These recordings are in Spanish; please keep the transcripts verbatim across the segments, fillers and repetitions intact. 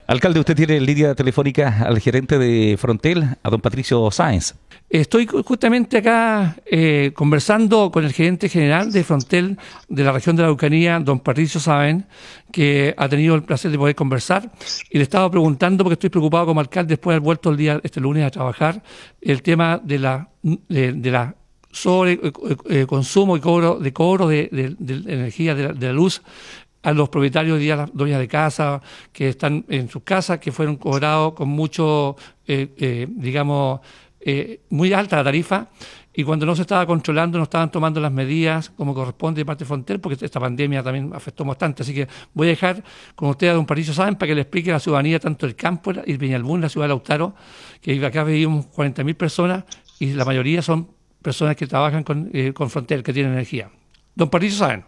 Alcalde, usted tiene en línea telefónica al gerente de Frontel, a don Patricio Sáenz. Estoy justamente acá eh, conversando con el gerente general de Frontel de la región de la Araucanía, don Patricio Sáenz, que ha tenido el placer de poder conversar, y le estaba preguntando, porque estoy preocupado como alcalde después de haber vuelto el día este lunes a trabajar, el tema de la de, de la sobre eh, eh, consumo y cobro de cobro de, de, de energía de la, de la luz a los propietarios y a las dueñas de casa que están en sus casas, que fueron cobrados con mucho, eh, eh, digamos, eh, muy alta la tarifa, y cuando no se estaba controlando, no estaban tomando las medidas como corresponde de parte de Frontel, porque esta pandemia también afectó bastante. Así que voy a dejar con usted a don Patricio Sáenz para que le explique a la ciudadanía, tanto del campo y Peñalbún, la ciudad de Lautaro, que acá vivimos cuarenta mil personas y la mayoría son personas que trabajan con, eh, con Frontel, que tienen energía. Don Patricio Sáenz.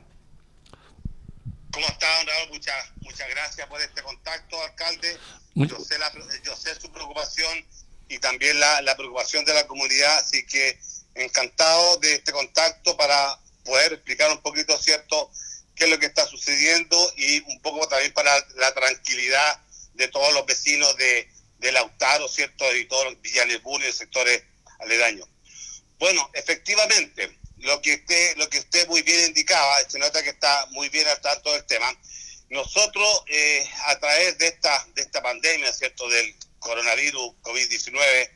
¿Cómo está, don Raúl? Muchas, muchas gracias por este contacto, alcalde. Yo sé, la, yo sé su preocupación y también la, la preocupación de la comunidad, así que encantado de este contacto para poder explicar un poquito, ¿cierto?, qué es lo que está sucediendo y un poco también para la tranquilidad de todos los vecinos de, de Lautaro, ¿cierto?, y todos los Villalbún y los sectores aledaños. Bueno, efectivamente, lo que usted lo que usted muy bien indicaba, se nota que está muy bien al tanto del tema. Nosotros, eh, a través de esta de esta pandemia, ¿cierto?, del coronavirus COVID diecinueve,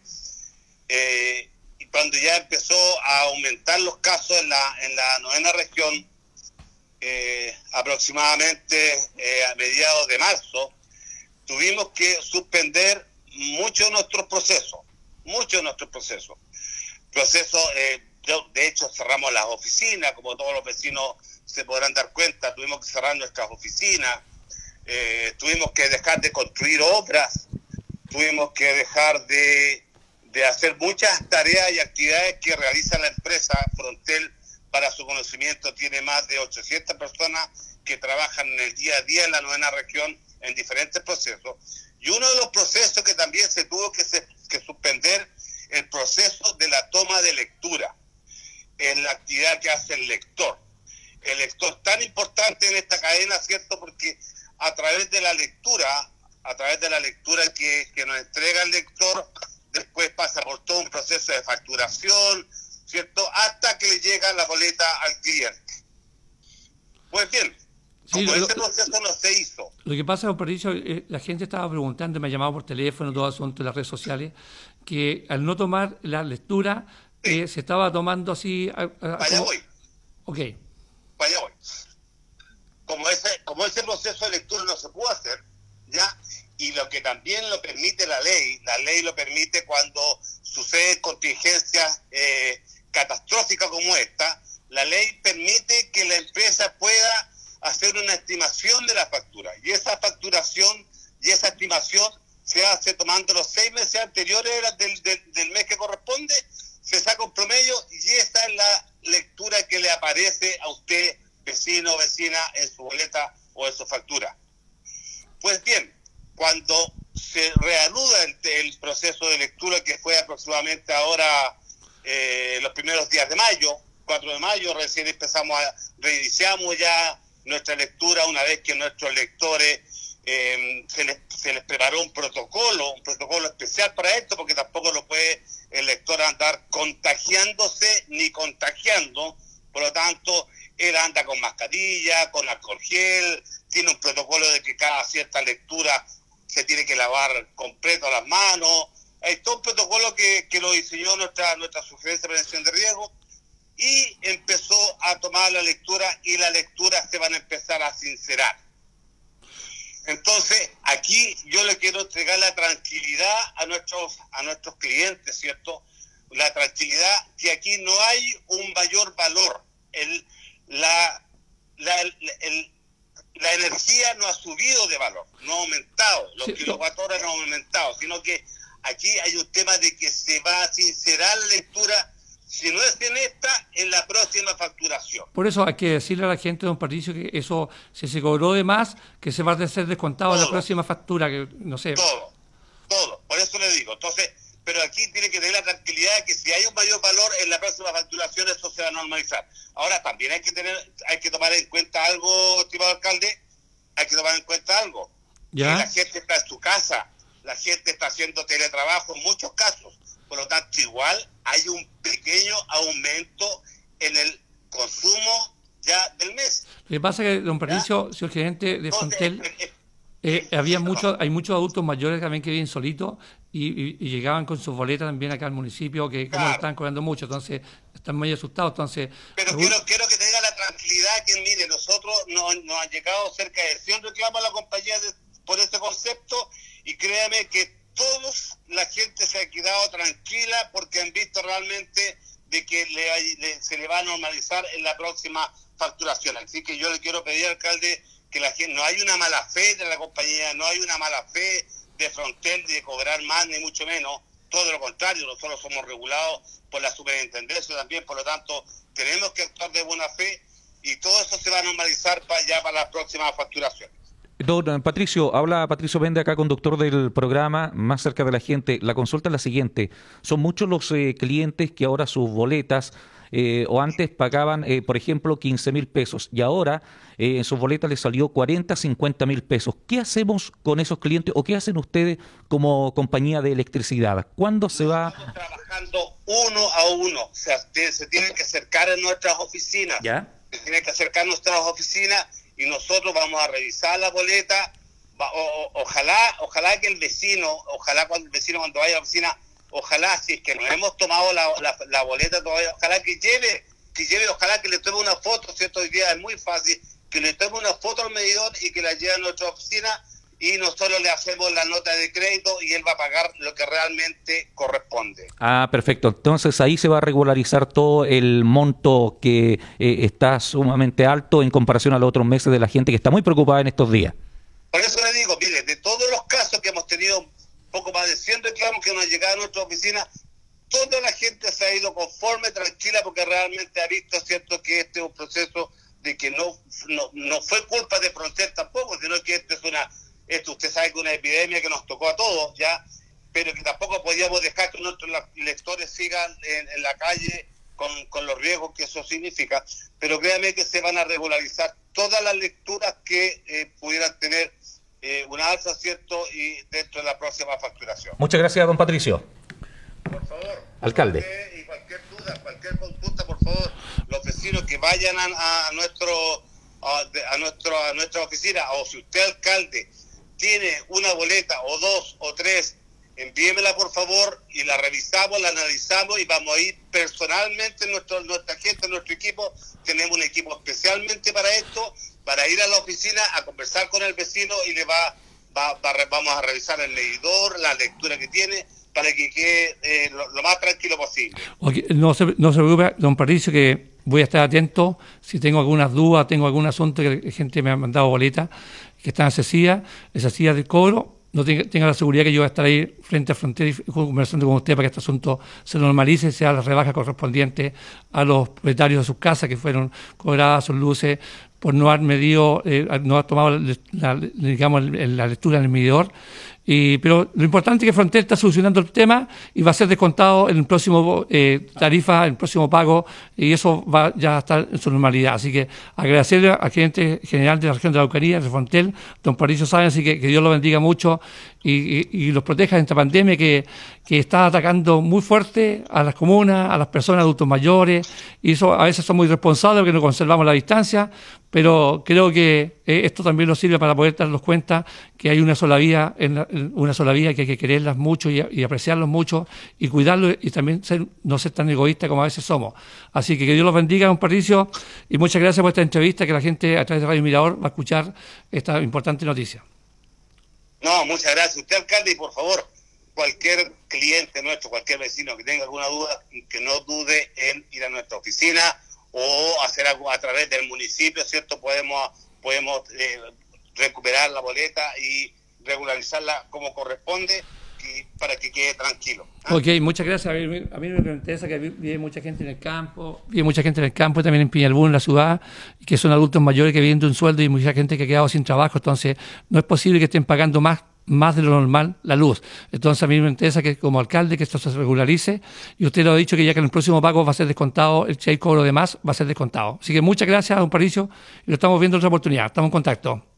eh, y cuando ya empezó a aumentar los casos en la en la novena región, eh, aproximadamente eh, a mediados de marzo, tuvimos que suspender muchos de nuestros procesos, muchos de nuestros procesos. Procesos, eh, de hecho cerramos las oficinas, como todos los vecinos se podrán dar cuenta, tuvimos que cerrar nuestras oficinas, eh, tuvimos que dejar de construir obras, tuvimos que dejar de, de hacer muchas tareas y actividades que realiza la empresa Frontel. Para su conocimiento, tiene más de ochocientas personas que trabajan en el día a día en la novena región en diferentes procesos. Y uno de los procesos que también se tuvo que, se, que suspender, el proceso de la toma de lectura, en la actividad que hace el lector. El lector tan importante en esta cadena, ¿cierto?, porque a través de la lectura, a través de la lectura que, que nos entrega el lector, después pasa por todo un proceso de facturación, ¿cierto?, hasta que le llega la boleta al cliente. Pues bien, como sí, lo, ese proceso no se hizo. Lo que pasa, don Patricio, eh, la gente estaba preguntando, me ha llamado por teléfono, todo asunto en las redes sociales, que al no tomar la lectura, sí, eh, se estaba tomando así... A, a, para allá como... voy. Ok. Para allá voy. Como ese, como ese proceso de lectura no se pudo hacer, ¿ya? Y lo que también lo permite la ley, la ley lo permite cuando suceden contingencias eh, catastróficas como esta, la ley permite que la empresa pueda hacer una estimación de la factura. Y esa facturación y esa estimación se hace tomando los seis meses anteriores del, del, del mes que corresponde, se saca un promedio y esa es la lectura que le aparece a usted, vecino o vecina, en su boleta o en su factura. Pues bien, cuando se reanuda el, el proceso de lectura, que fue aproximadamente ahora eh, los primeros días de mayo, cuatro de mayo, recién empezamos a, reiniciamos ya nuestra lectura una vez que nuestros lectores eh, se, les, se les preparó un protocolo, un protocolo especial para esto, porque tampoco lo puede el lector andar contagiándose ni contagiando, por lo tanto, él anda con mascarilla, con alcohol gel, tiene un protocolo de que cada cierta lectura se tiene que lavar completo las manos. Hay todo un protocolo que, que lo diseñó nuestra, nuestra sugerencia de prevención de riesgo, y empezó a tomar la lectura, y la lectura se van a empezar a sincerar. Entonces, aquí yo le quiero entregar la tranquilidad a nuestros a nuestros clientes, ¿cierto? La tranquilidad que aquí no hay un mayor valor. El, la, la, el, el, la energía no ha subido de valor, no ha aumentado, los sí, kilowatt horas no han aumentado, sino que aquí hay un tema de que se va a sincerar la lectura, si no es en esta, en la próxima facturación. Por eso hay que decirle a la gente, don Patricio, que eso, si se cobró de más, que se va a ser descontado todo, en la próxima factura, que no sé. Todo, todo, por eso le digo. Entonces, pero aquí tiene que tener la tranquilidad de que si hay un mayor valor en la próxima facturación, eso se va a normalizar. Ahora, también hay que tener, hay que tomar en cuenta algo, estimado alcalde, hay que tomar en cuenta algo. ¿Ya? La gente está en su casa, la gente está haciendo teletrabajo en muchos casos. Por lo tanto, igual hay un pequeño aumento en el consumo ya del mes. Lo que pasa es que, don Patricio, señor gerente de Frontel, eh, había muchos, hay muchos adultos mayores también que viven solitos y, y, y llegaban con sus boletas también acá al municipio, que como Claro. están cobrando mucho, entonces están muy asustados. Entonces, Pero algún- quiero, quiero que tenga la tranquilidad que, mire, nosotros nos, nos han llegado cerca de cien reclamos a la compañía de, por este concepto, y créame que todos, la gente se ha quedado tranquila porque han visto realmente de que le, le, se le va a normalizar en la próxima facturación. Así que yo le quiero pedir, alcalde, que la gente, no hay una mala fe de la compañía, no hay una mala fe de Frontel de cobrar más, ni mucho menos. Todo lo contrario, nosotros somos regulados por la superintendencia también, por lo tanto, tenemos que actuar de buena fe y todo eso se va a normalizar para ya para las próximas facturaciones. Don Patricio, habla Patricio Bende acá, conductor del programa Más Cerca de la Gente. La consulta es la siguiente. Son muchos los eh, clientes que ahora sus boletas eh, o antes pagaban, eh, por ejemplo, quince mil pesos y ahora eh, en sus boletas les salió cuarenta, cincuenta mil pesos. ¿Qué hacemos con esos clientes o qué hacen ustedes como compañía de electricidad? ¿Cuándo se va? Estamos trabajando uno a uno, o sea, se tienen que acercar a nuestras oficinas. ¿Ya? Se tienen que acercar a nuestras oficinas y nosotros vamos a revisar la boleta. Va, o, o, ojalá ojalá que el vecino, ojalá cuando el vecino cuando vaya a la oficina, ojalá si es que no hemos tomado la, la, la boleta todavía, ojalá que lleve, que lleve, ojalá que le tome una foto, ¿cierto? Hoy día es muy fácil, que le tome una foto al medidor y que la lleve a nuestra oficina y nosotros le hacemos la nota de crédito y él va a pagar lo que realmente corresponde. Ah, perfecto. Entonces ahí se va a regularizar todo el monto que eh, está sumamente alto en comparación a los otros meses de la gente que está muy preocupada en estos días. Por eso le digo, mire, de todos los casos que hemos tenido, poco más de cien reclamos que nos han llegado a nuestra oficina, toda la gente se ha ido conforme, tranquila, porque realmente ha visto, cierto, que este es un proceso de que no no, no fue culpa de Frontel tampoco, sino que esto es una, esto usted sabe que es una epidemia que nos tocó a todos, ya, pero que tampoco podíamos dejar que nuestros lectores sigan en, en la calle con, con los riesgos que eso significa, pero créanme que se van a regularizar todas las lecturas que eh, pudieran tener eh, una alza, ¿cierto?, y dentro de la próxima facturación. Muchas gracias, don Patricio. Por favor. Alcalde. Cualquier, y cualquier duda, cualquier consulta, por favor, los vecinos que vayan a, a nuestro a, de, a nuestro a nuestra oficina, o si usted, alcalde, tiene una boleta o dos o tres, envíemela por favor y la revisamos, la analizamos y vamos a ir personalmente, nuestro, nuestra gente, nuestro equipo, tenemos un equipo especialmente para esto, para ir a la oficina a conversar con el vecino y le va, va, va vamos a revisar el medidor, la lectura que tiene, para que quede eh, lo, lo más tranquilo posible. Okay, no, se, no se preocupe, don Patricio, que voy a estar atento. Si tengo algunas dudas, tengo algún asunto que la gente me ha mandado boletas que están accesidas, esas sillas de cobro, no tenga, tenga la seguridad que yo voy a estar ahí frente a Frontera y conversando con usted para que este asunto se normalice, sea la rebaja correspondiente a los propietarios de sus casas que fueron cobradas sus luces por no haber medido, eh, no haber tomado la, la, digamos, la lectura en el medidor. Y, pero lo importante es que Frontera está solucionando el tema y va a ser descontado en el próximo eh, tarifa, en el próximo pago, y eso va ya a estar en su normalidad. Así que agradecerle al gerente general de la región de la Araucanía, de Frontel, don Patricio Sáenz, así que, que Dios lo bendiga mucho y, y, y los proteja en esta pandemia que, que está atacando muy fuerte a las comunas, a las personas, adultos mayores, y eso a veces somos irresponsables porque no conservamos la distancia, pero creo que eh, esto también nos sirve para poder darnos cuenta que hay una sola vía, en la, en una sola vía, que hay que quererlas mucho y, y apreciarlos mucho y cuidarlos y también ser, no ser tan egoístas como a veces somos. Así que que Dios los bendiga, don Patricio, y muchas gracias por esta entrevista que la gente a través de Radio Mirador va a escuchar esta importante noticia. No, muchas gracias. Usted, alcalde, y por favor, cualquier cliente nuestro, cualquier vecino que tenga alguna duda, que no dude en ir a nuestra oficina o hacer algo a través del municipio, ¿cierto? Podemos podemos eh, recuperar la boleta y regularizarla como corresponde y para que quede tranquilo. ¿Ah? Ok, muchas gracias. A mí, a mí me interesa que vive mucha gente en el campo, vive mucha gente en el campo, también en Peñalbún, en la ciudad, que son adultos mayores que viven de un sueldo y mucha gente que ha quedado sin trabajo, entonces no es posible que estén pagando más más de lo normal la luz. Entonces a mí me interesa que como alcalde que esto se regularice y usted lo ha dicho que ya que en el próximo pago va a ser descontado, si hay cobro de más va a ser descontado. Así que muchas gracias, don Patricio, y lo estamos viendo en otra oportunidad. Estamos en contacto.